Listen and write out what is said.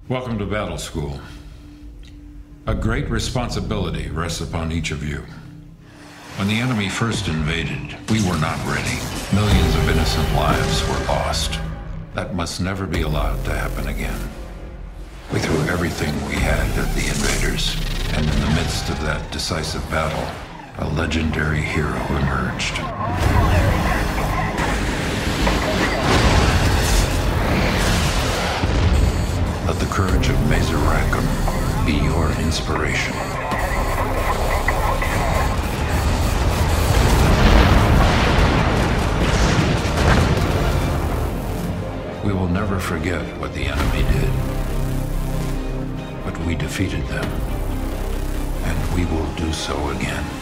Welcome to battle school. A great responsibility rests upon each of you. When the enemy first invaded, we were not ready. Millions of innocent lives were lost. That must never be allowed to happen again. We threw everything we had at the invaders, and in the midst of that decisive battle, a legendary hero emerged. Let the courage of Mazer Rackham be your inspiration. We will never forget what the enemy did, but we defeated them, and we will do so again.